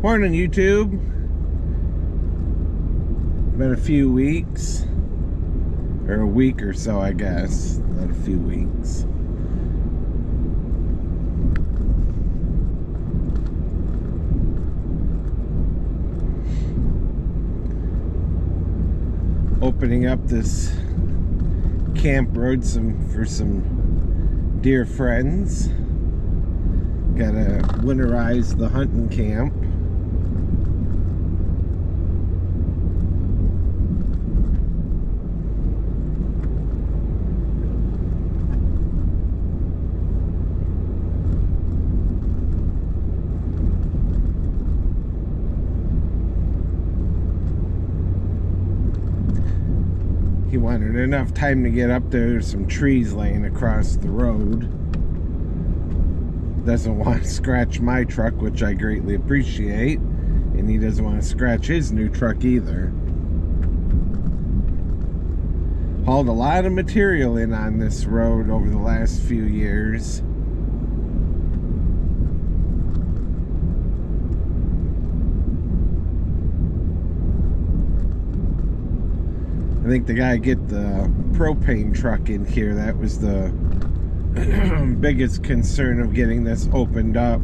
Morning, YouTube. Been a few weeks, or a week or so, I guess. Not a few weeks. Opening up this camp road for some dear friends. Gotta winterize the hunting camp. He wanted enough time to get up there. There's some trees laying across the road. Doesn't want to scratch my truck, which I greatly appreciate. And he doesn't want to scratch his new truck either. Hauled a lot of material in on this road over the last few years. I think the guy get the propane truck in here. That was the biggest concern of getting this opened up.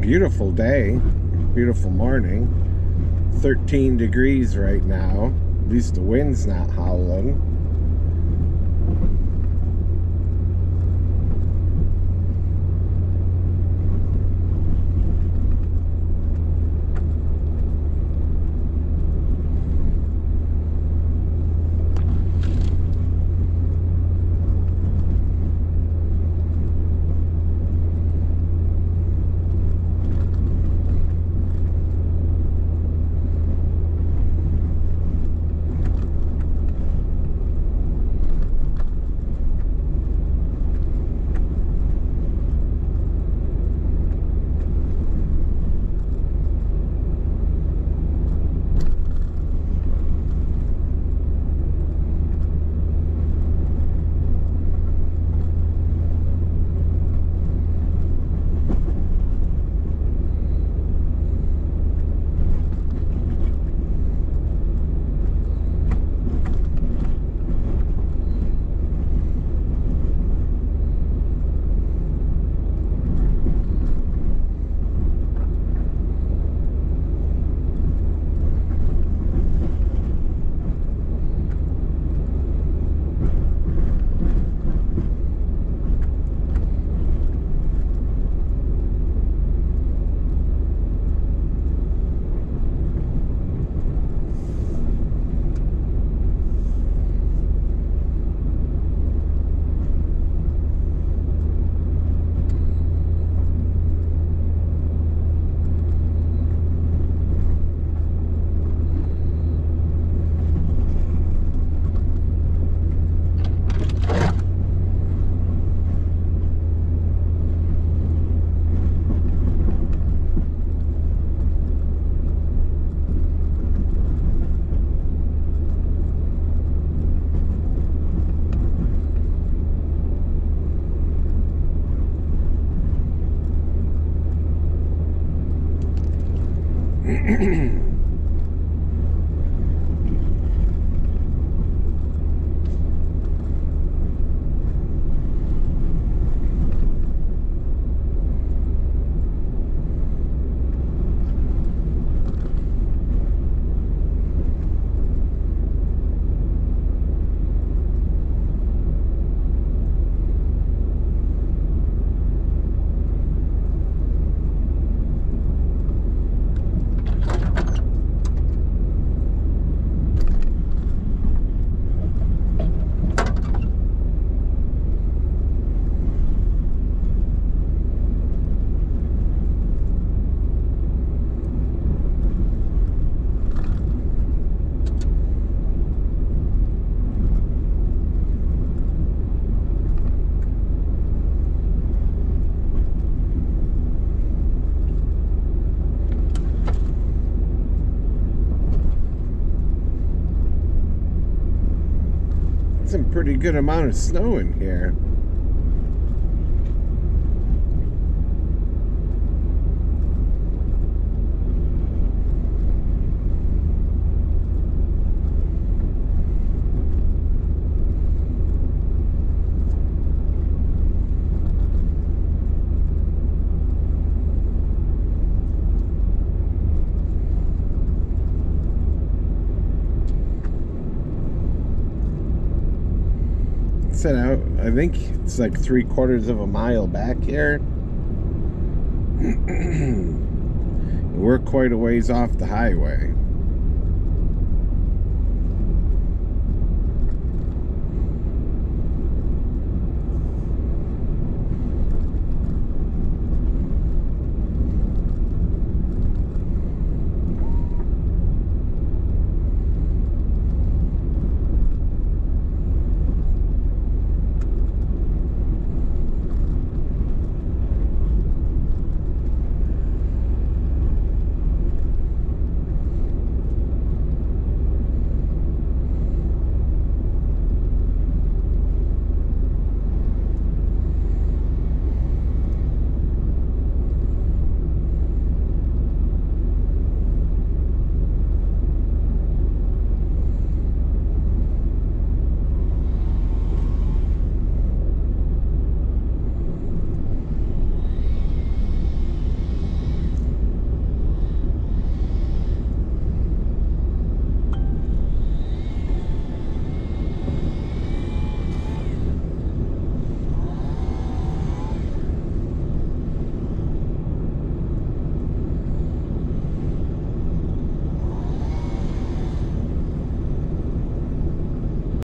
beautiful day, beautiful morning. 13 degrees right now. At least the wind's not howling. Some pretty good amount of snow in here. Set out, I think it's like 3/4 of a mile back here. We're quite a ways off the highway.